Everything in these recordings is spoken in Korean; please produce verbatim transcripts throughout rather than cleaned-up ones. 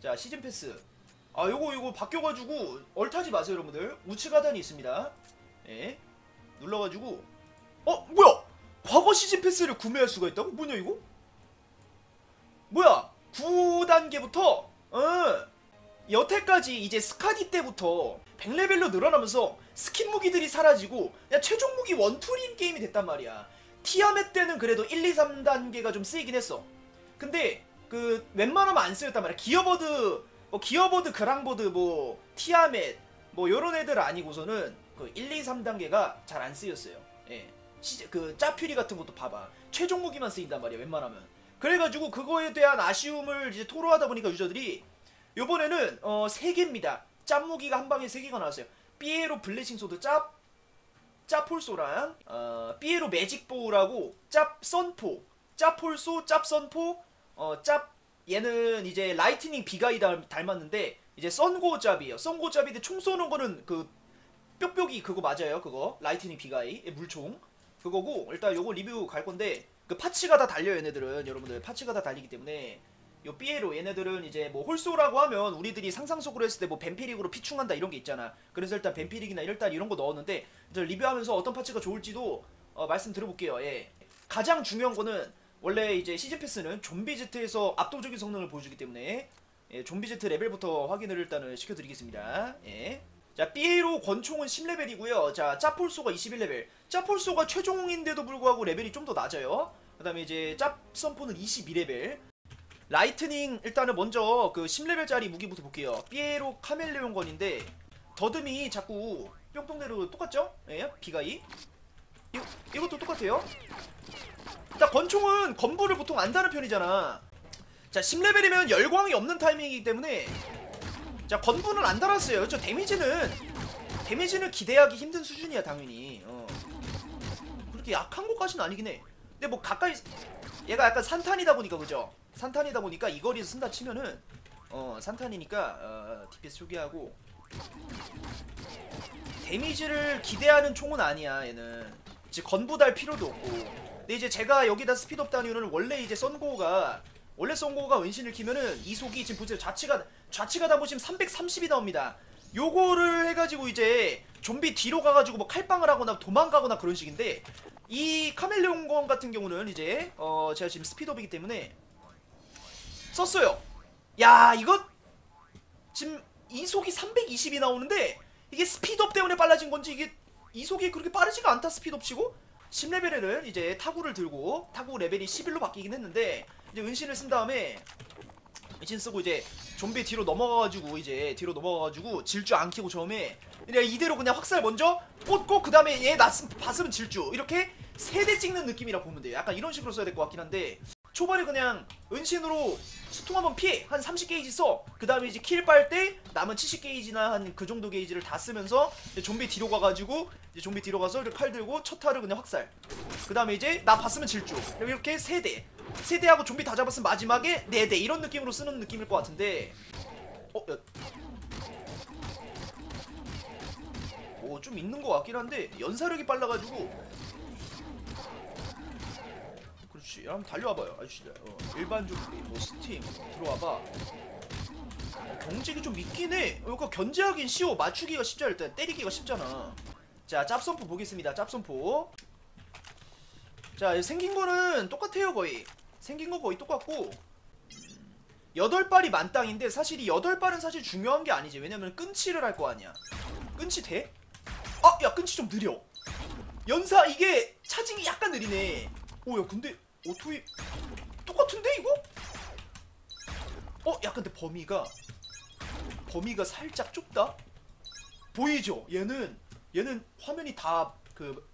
자, 시즌 패스. 아, 요거 요거 바뀌어가지고 얼타지 마세요 여러분들. 우측 하단이 있습니다. 예, 눌러가지고 어? 뭐야? 과거 시즌 패스를 구매할 수가 있다고? 뭐냐 이거? 뭐야? 구 단계부터 어 여태까지 이제 스카디 때부터 백 레벨로 늘어나면서 스킨 무기들이 사라지고 그냥 최종 무기 원툴인 게임이 됐단 말이야. 티아멧 때는 그래도 일, 이, 삼 단계가 좀 쓰이긴 했어. 근데 그 웬만하면 안 쓰였단 말이야. 기어버드 뭐 기어보드, 그랑보드, 뭐 티아멧 뭐 요런 애들 아니고서는 그 일, 이, 삼 단계가 잘 안 쓰였어요. 예. 시, 그 짜퓨리 같은 것도 봐봐. 최종 무기만 쓰인단 말이야 웬만하면. 그래가지고 그거에 대한 아쉬움을 이제 토로하다 보니까 유저들이 요번에는 어 세 개입니다. 짭 무기가 한 방에 세 개가 나왔어요. 삐에로 블레싱 소드 짭 짭폴소랑 어 삐에로 매직보우라고 짭 선포, 짭폴소, 짭 선포, 어 짭 얘는 이제 라이트닝 비가이 닮았는데 이제 썬고 짭이에요. 썬고 짭인데 총 쏘는 거는 그 뾱뾱이 그거 맞아요. 그거 라이트닝 비가이 물총 그거고. 일단 요거 리뷰 갈 건데 그 파츠가 다 달려요. 얘네들은 여러분들 파츠가 다 달리기 때문에 요 삐에로 얘네들은 이제 뭐 홀소라고 하면 우리들이 상상 속으로 했을 때 뭐 뱀피릭으로 피충한다 이런 게 있잖아. 그래서 일단 뱀피릭이나 일단 이런 거 넣었는데 이제 리뷰하면서 어떤 파츠가 좋을지도 어, 말씀 드려볼게요. 예. 가장 중요한 거는 원래 이제 시즌 패스는 좀비제트에서 압도적인 성능을 보여주기 때문에 예, 좀비제트 레벨부터 확인을 일단은 시켜드리겠습니다. 예. 자, 삐에로 권총은 십 레벨이고요. 자, 짜폴소가 이십일 레벨. 짜폴소가 최종인데도 불구하고 레벨이 좀 더 낮아요. 그 다음에 이제 짭선포는 이십이 레벨. 라이트닝 일단은 먼저 그 십 레벨짜리 무기부터 볼게요. 삐에로 카멜레온건인데 더듬이 자꾸 뿅뿅대로 똑같죠? 예, 비가이. 이, 이것도 똑같아요. 일단 권총은 건부를 보통 안 다는 편이잖아. 자, 십 레벨이면 열광이 없는 타이밍이기 때문에 자, 건부는 안 달았어요. 저 데미지는 데미지는 기대하기 힘든 수준이야 당연히. 어. 그렇게 약한 것까지는 아니긴 해. 근데 뭐 가까이 얘가 약간 산탄이다 보니까 그죠? 산탄이다 보니까 이 거리에서 쓴다 치면은 어 산탄이니까 어, 디피에스 초기하고 데미지를 기대하는 총은 아니야 얘는. 이제 건부 달 필요도 없고. 근데 이제 제가 여기다 스피드업 단 이유는 원래 이제 썬고가 원래 썬고가 은신을 키면은 이속이 지금 보세요. 좌치가 좌치가 다 보시면 삼백삼십이 나옵니다. 요거를 해가지고 이제 좀비 뒤로 가가지고 뭐 칼빵을 하거나 도망가거나 그런 식인데 이 카멜레온건 같은 경우는 이제 어 제가 지금 스피드업이기 때문에 썼어요. 야, 이거 지금 이속이 삼백이십이 나오는데 이게 스피드업 때문에 빨라진 건지 이게 이속이 그렇게 빠르지가 않다. 스피드업 치고 십 레벨에는 이제 타구를 들고 타구 레벨이 십일로 바뀌긴 했는데 이제 은신을 쓴 다음에 은신 쓰고 이제 좀비 뒤로 넘어가가지고 이제 뒤로 넘어가가지고 질주 안 키고 처음에 그냥 이대로 그냥 확살 먼저 꽂고 그 다음에 얘 났음 봤으면 질주 이렇게 세대 찍는 느낌이라 보면 돼요. 약간 이런 식으로 써야 될 것 같긴 한데 초반에 그냥 은신으로 수통 한번 피해 한 삼십 게이지 써. 그 다음에 이제 킬 빨 때 남은 칠십 게이지나 한 그 정도 게이지를 다 쓰면서 이제 좀비 뒤로 가가지고 이제 좀비 뒤로 가서 이렇게 칼 들고 첫 타를 그냥 확살. 그 다음에 이제 나 봤으면 질주 이렇게 세대 세대하고 좀비 다 잡았으면 마지막에 네 대 이런 느낌으로 쓰는 느낌일 것 같은데 어? 야. 오, 좀 있는 것 같긴 한데 연사력이 빨라가지고 그렇지. 한번 달려와봐요 아저씨들. 어, 일반 좀비 뭐 스팀 들어와봐. 어, 경직이 좀 있긴 해. 이거 견제하긴 쉬워. 맞추기가 쉽잖아. 일단 때리기가 쉽잖아. 자, 짭선포 보겠습니다. 짭선포. 자, 생긴 거는 똑같아요 거의. 생긴 거 거의 똑같고 여덟 발이 만땅인데 사실 이 여덟 발은 사실 중요한 게 아니지. 왜냐면 끈치를 할 거 아니야. 끈치 돼? 아! 야, 끈치 좀 느려. 연사 이게 차징이 약간 느리네. 오, 야, 근데 오토이 똑같은데 이거? 어? 약간 근데 범위가 범위가 살짝 좁다? 보이죠? 얘는 얘는 화면이 다 그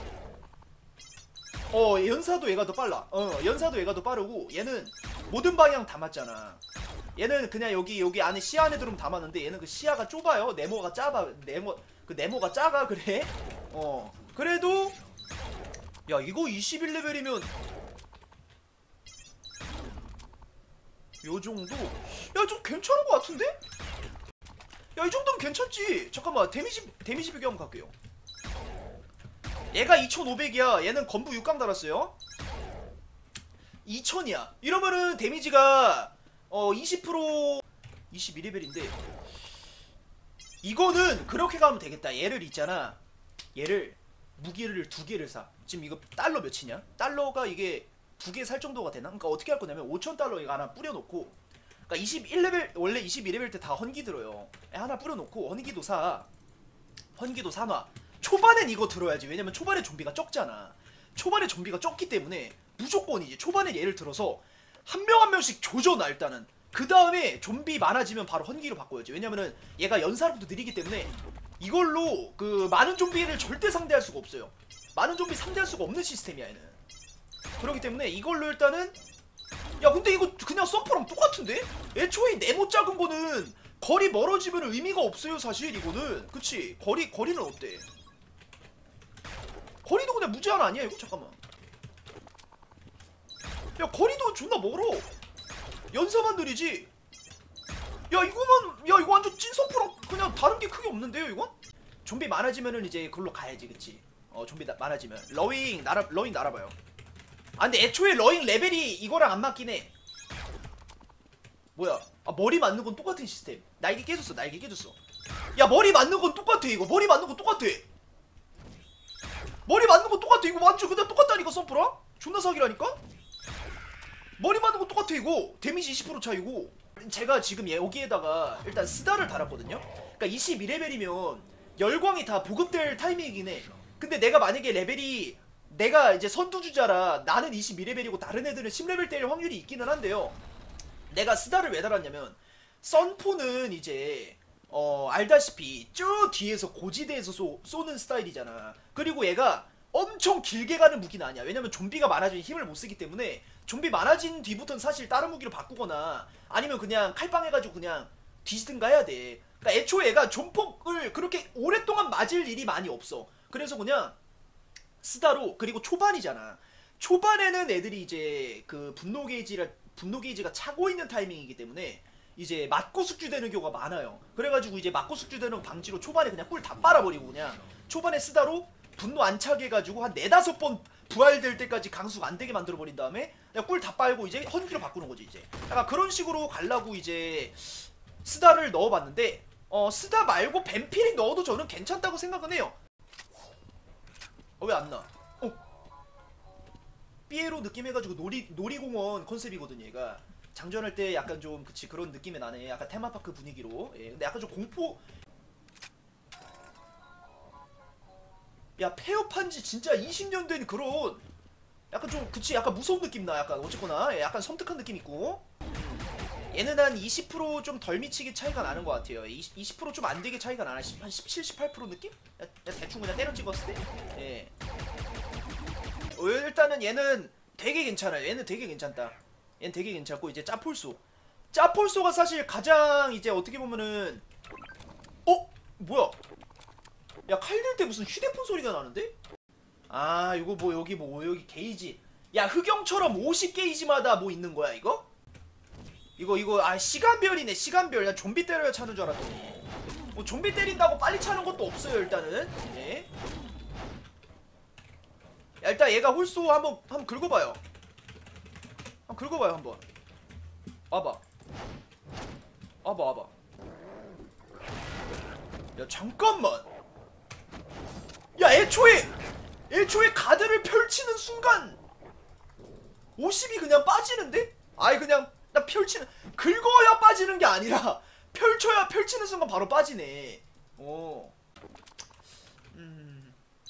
어 연사도 얘가 더 빨라. 어 연사도 얘가 더 빠르고 얘는 모든 방향 다 맞잖아. 얘는 그냥 여기 여기 안에 시야 안에 들어오면 다 맞는데 얘는 그 시야가 좁아요. 네모가 작아. 네모 그 네모가 작아. 그래? 어 그래도 야, 이거 이십일 레벨이면 요 정도? 야, 좀 괜찮은 것 같은데? 야, 이 정도면 괜찮지. 잠깐만, 데미지 데미지 비교 한번 갈게요. 얘가 이천오백이야 얘는 건부 육 강 달았어요. 이천이야 이러면은 데미지가 어 이십 퍼센트 이십이 레벨인데 이거는 그렇게 가면 되겠다. 얘를 있잖아, 얘를 무기를 두 개를 사. 지금 이거 달러 몇이냐? 달러가 이게 두 개 살 정도가 되나? 그러니까 어떻게 할 거냐면 오천 달러 이거 하나 뿌려놓고, 그러니까 이십일 레벨 원래 이십이 레벨 때 다 헌기 들어요. 하나 뿌려놓고 헌기도 사. 헌기도 사놔. 초반엔 이거 들어야지. 왜냐면 초반에 좀비가 적잖아. 초반에 좀비가 적기 때문에 무조건이지. 초반에 예를 들어서 한 명 한 명씩 조져놔 일단은. 그 다음에 좀비 많아지면 바로 헌기로 바꿔야지. 왜냐면은 얘가 연사력도 느리기 때문에 이걸로 그 많은 좀비를 절대 상대할 수가 없어요. 많은 좀비 상대할 수가 없는 시스템이야 얘는. 그렇기 때문에 이걸로 일단은, 야 근데 이거 그냥 서프랑 똑같은데? 애초에 네모 작은 거는 거리 멀어지면 의미가 없어요 사실 이거는. 그치? 거리, 거리는 어때? 거리도 그냥 무제한 아니야 이거? 잠깐만. 야 거리도 존나 멀어. 연사만 느리지. 야 이거는, 야 이거 완전 찐 서프랑 그냥 다른 게 크게 없는데요 이건? 좀비 많아지면은 이제 그걸로 가야지. 그치? 어 좀비 나, 많아지면 러잉 날아, 러잉 날아봐요. 아 근데 애초에 러잉 레벨이 이거랑 안 맞긴 해. 뭐야, 아 머리 맞는 건 똑같은 시스템. 날개 깨졌어, 날개 깨졌어. 야 머리 맞는 건 똑같아 이거. 머리 맞는 건 똑같아. 머리 맞는 건 똑같아 이거. 완전 그냥 똑같다니까 서프랑? 존나 사기라니까? 머리 맞는 건 똑같아 이거. 데미지 이십 퍼센트 차이고. 제가 지금 여기에다가 일단 스다를 달았거든요. 그러니까 이십이 레벨이면 열광이 다 보급될 타이밍이긴 해. 근데 내가 만약에 레벨이, 내가 이제 선두주자라 나는 이십이 레벨이고 다른 애들은 십 레벨 때릴 확률이 있기는 한데요. 내가 스다를 왜 달았냐면 썬포는 이제 어 알다시피 저 뒤에서 고지대에서 쏘, 쏘는 스타일이잖아. 그리고 얘가 엄청 길게 가는 무기는 아니야. 왜냐면 좀비가 많아지면 힘을 못 쓰기 때문에 좀비 많아진 뒤부터는 사실 다른 무기로 바꾸거나 아니면 그냥 칼빵 해가지고 그냥 뒤지든가 해야 돼. 그러니까 애초에 얘가 존폭을 그렇게 오랫동안 맞을 일이 많이 없어. 그래서 그냥 스다로. 그리고 초반이잖아. 초반에는 애들이 이제 그 분노 게이지를 분노 게이지가 차고 있는 타이밍이기 때문에 이제 맞고 숙주되는 경우가 많아요. 그래가지고 이제 맞고 숙주되는 방지로 초반에 그냥 꿀 다 빨아버리고 그냥 초반에 스다로 분노 안 차게 해가지고 한 네다섯 번 부활될 때까지 강수가 안 되게 만들어버린 다음에 그냥 꿀 다 빨고 이제 헌기로 바꾸는 거지 이제. 약간 그런 식으로 가려고 이제 스다를 넣어봤는데 어 스다 말고 뱀피릭 넣어도 저는 괜찮다고 생각은 해요. 어 왜 안 나? 어 삐에로 느낌 해가지고 놀이, 놀이공원 컨셉이거든요 얘가. 장전할 때 약간 좀 그치 그런 느낌이 나네. 약간 테마파크 분위기로. 예, 근데 약간 좀 공포. 야 폐업한지 진짜 이십 년 된 그런 약간 좀 그치 약간 무서운 느낌 나. 약간 어쨌거나 예, 약간 섬뜩한 느낌 있고. 얘는 한 이십 퍼센트 좀 덜 미치게 차이가 나는 것 같아요. 이십 퍼센트 좀 안 되게 차이가 나나. 한 십칠, 십팔 퍼센트 느낌? 야, 대충 그냥 때려 찍었을 때? 예. 어, 일단은 얘는 되게 괜찮아요. 얘는 되게 괜찮다. 얘는 되게 괜찮고 이제 짜폴소. 짜폴소가 사실 가장 이제 어떻게 보면은 어? 뭐야? 야 칼 들 때 무슨 휴대폰 소리가 나는데? 아 이거 뭐 여기 뭐 여기 게이지. 야 흑영처럼 오십 게이지마다 뭐 있는 거야 이거? 이거 이거 아 시간별이네 시간별. 야 좀비 때려야 차는 줄 알았더니 뭐 좀비 때린다고 빨리 차는 것도 없어요 일단은. 예. 야 일단 얘가 홀쏘 한번 한번 긁어봐요. 한번 긁어봐요 한번. 와봐 와봐 와봐. 야 잠깐만. 야 애초에 애초에 가드를 펼치는 순간 오십이 그냥 빠지는데? 아이 그냥 나 펼치는, 긁어야 빠지는 게 아니라 펼쳐야 펼치는 순간 바로 빠지네. 어. 음.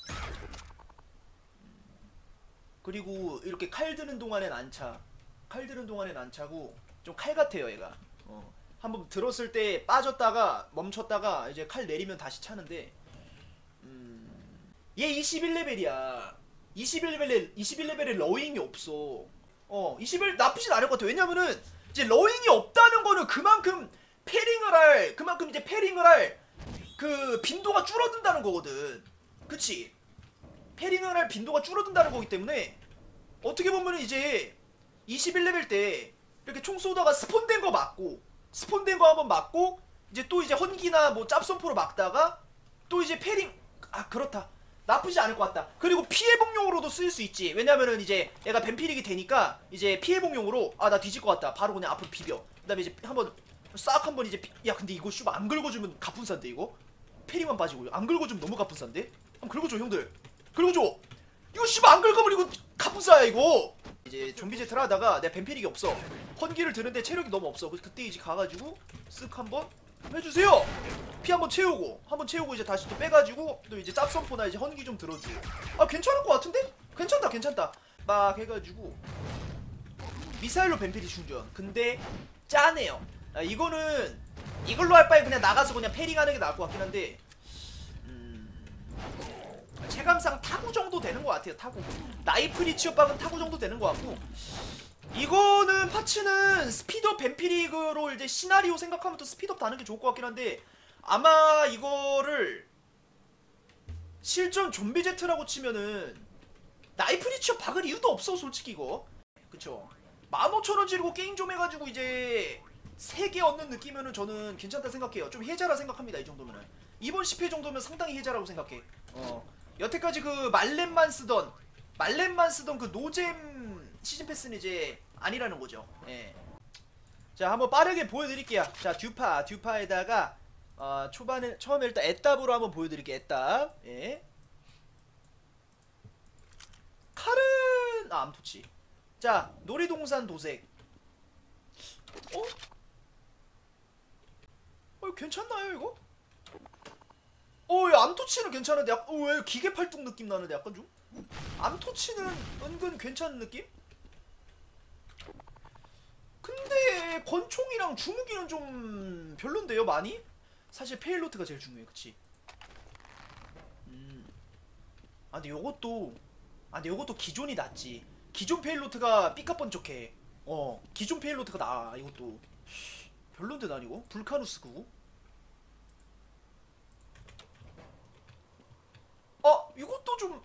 그리고 이렇게 칼 드는 동안엔 안 차. 칼 드는 동안엔 안 차고 좀 칼 같아요 얘가. 어. 한번 들었을 때 빠졌다가 멈췄다가 이제 칼 내리면 다시 차는데. 음. 얘 이십일 레벨이야. 이십일 레벨에 이십일 레벨에 러잉이 없어. 어, 이십일 나쁘진 않을 것 같아. 왜냐면은 이제 러잉이 없다는 거는 그만큼 패링을 할, 그만큼 이제 패링을 할 그 빈도가 줄어든다는 거거든. 그치? 패링을 할 빈도가 줄어든다는 거기 때문에 어떻게 보면은 이제 이십일 레벨 때 이렇게 총 쏘다가 스폰된 거 맞고, 스폰된 거 한번 맞고, 이제 또 이제 헌기나 뭐 짭선포로 막다가 또 이제 패링, 아 그렇다. 나쁘지 않을 것 같다. 그리고 피해복용으로도 쓸 수 있지. 왜냐면은 이제 얘가 뱀피릭이 되니까 이제 피해복용으로 아 나 뒤질 것 같다. 바로 그냥 앞으로 비벼. 그 다음에 이제 한번 싹 한번 이제 피... 야 근데 이거 슈안 긁어주면 가뿐싼데 이거? 페리만 빠지고 안 긁어주면 너무 가뿐싼데? 한번 긁어줘 형들. 긁어줘. 이거 씨발 안 긁으면 이거 가뿐싸야 이거. 이제 좀비 제트를 하다가 내가 뱀페릭이 없어. 헌기를 드는데 체력이 너무 없어. 그래서 그때 이제 가가지고 쓱 한번 해주세요. 피 한번 채우고 한번 채우고 이제 다시 또 빼가지고 또 이제 짭선포나 이제 헌기 좀 들어주고. 아 괜찮을 것 같은데? 괜찮다 괜찮다. 막 해가지고 미사일로 뱀페리 충전. 근데 짜네요. 아, 이거는 이걸로 할 바에 그냥 나가서 그냥 패링하는 게 나을 것 같긴 한데 음... 체감상 타구 정도 되는 것 같아요. 타구. 나이프 리치오박은 타구 정도 되는 것 같고 이거는 파츠는 스피드업 뱀피릭으로 이제 시나리오 생각하면 또 스피드업 다는 게 좋을 것 같긴 한데 아마 이거를 실전 좀비 제트라고 치면은 나이프 리치업 박을 이유도 없어 솔직히 이거. 그쵸. 만 오천 원 지르고 게임 좀 해가지고 이제 세 개 얻는 느낌이면은 저는 괜찮다 생각해요. 좀 혜자라 생각합니다. 이 정도면은 이번 십 회 정도면 상당히 혜자라고 생각해. 어 여태까지 그 말렘만 쓰던 말렘만 쓰던 그 노잼 시즌 패스는 이제 아니라는 거죠. 예. 자 한번 빠르게 보여드릴게요. 자 듀파 듀파에다가 어, 초반에 처음에 일단 애답으로 한번 보여드릴게요. 애답. 예. 칼은 아 암토치. 자 놀이동산 도색. 어? 어 괜찮나요 이거? 어, 야, 암토치는 괜찮은데 약간, 어, 왜 기계팔뚝 느낌 나는데 약간 좀? 암토치는 은근 괜찮은 느낌? 근데 권총이랑 주무기는 좀 별론데요 많이? 사실 페일로트가 제일 중요해 그치? 음. 아 근데 요것도 아 근데 요것도 기존이 낫지. 기존 페일로트가 삐까뻔쩍해. 어 기존 페일로트가 나아. 이것도 별론데 난 이거? 불카누스 그거? 어 이것도 좀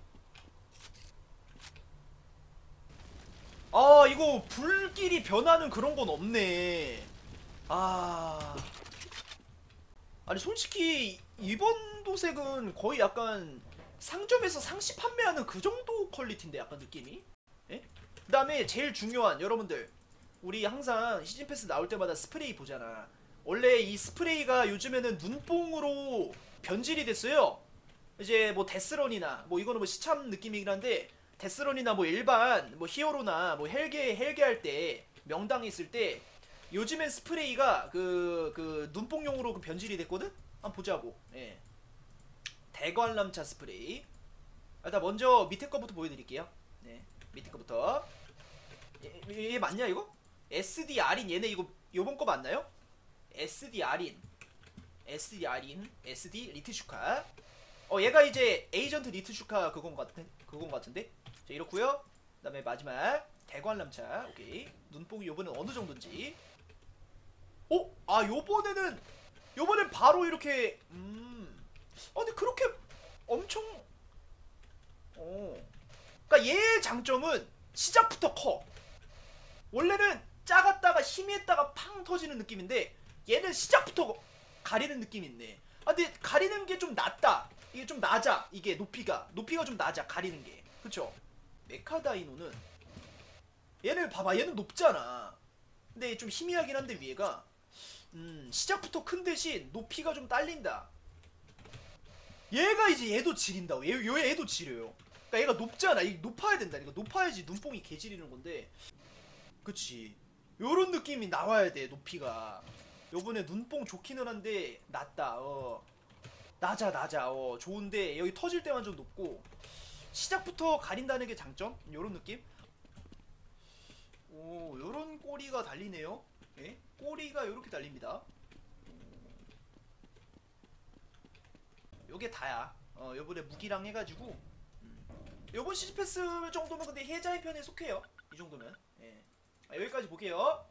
아 이거 불길이 변하는 그런 건 없네. 아 아니 솔직히 이번 도색은 거의 약간 상점에서 상시 판매하는 그 정도 퀄리티인데 약간 느낌이. 예? 그 다음에 제일 중요한 여러분들 우리 항상 시즌 패스 나올 때마다 스프레이 보잖아. 원래 이 스프레이가 요즘에는 눈뽕으로 변질이 됐어요. 이제 뭐 데스런이나 뭐 이거는 뭐 시참 느낌이긴 한데 데스런이나 뭐 일반 뭐 히어로나 뭐 헬게 헬게 할 때 명당에 있을 때 요즘엔 스프레이가 그 그 눈뽕용으로 그 변질이 됐거든. 한번 보자고. 예. 대관람차 스프레이. 일단 먼저 밑에 거부터 보여드릴게요. 네. 밑에 거부터. 얘, 얘 맞냐 이거? 에스디알인 얘네 이거 요번 거 맞나요? 에스디알인 에스디알인 에스디 리트슈카. 어 얘가 이제 에이전트 리트슈카 그건 같은 그건 같은데. 자 이렇고요. 그다음에 마지막 대관람차. 오케이. 눈뽕이 요번엔 어느 정도인지. 어? 아 요번에는 요번엔 바로 이렇게 음. 어 근데 그렇게 엄청 어. 그러니까 얘의 장점은 시작부터 커. 원래는 작았다가 희미했다가 팡 터지는 느낌인데 얘는 시작부터 가리는 느낌이 있네. 아 근데 가리는 게 좀 낮다. 이게 좀 낮아. 이게 높이가 높이가 좀 낮아. 가리는 게. 그쵸? 메카다이노는 얘를 봐봐. 얘는 높잖아. 근데 좀 희미하긴 한데 위에가 음 시작부터 큰 대신 높이가 좀 딸린다. 얘가 이제 얘도 지린다고. 얘, 얘 얘도 지려요. 그러니까 얘가 높잖아. 이게 높아야 된다니까. 높아야지 눈뽕이 개지리는 건데. 그치. 요런 느낌이 나와야 돼. 높이가. 요번에 눈뽕 좋기는 한데 낮다. 어 낮아 낮아. 어 좋은데 여기 터질 때만 좀 높고 시작부터 가린다는 게 장점? 요런 느낌? 오 요런 꼬리가 달리네요. 예? 꼬리가 요렇게 달립니다. 요게 다야. 어 요번에 무기랑 해가지고 음. 요번 시즌 패스 정도면 근데 혜자의 편에 속해요. 이 정도면. 예. 아, 여기까지 볼게요.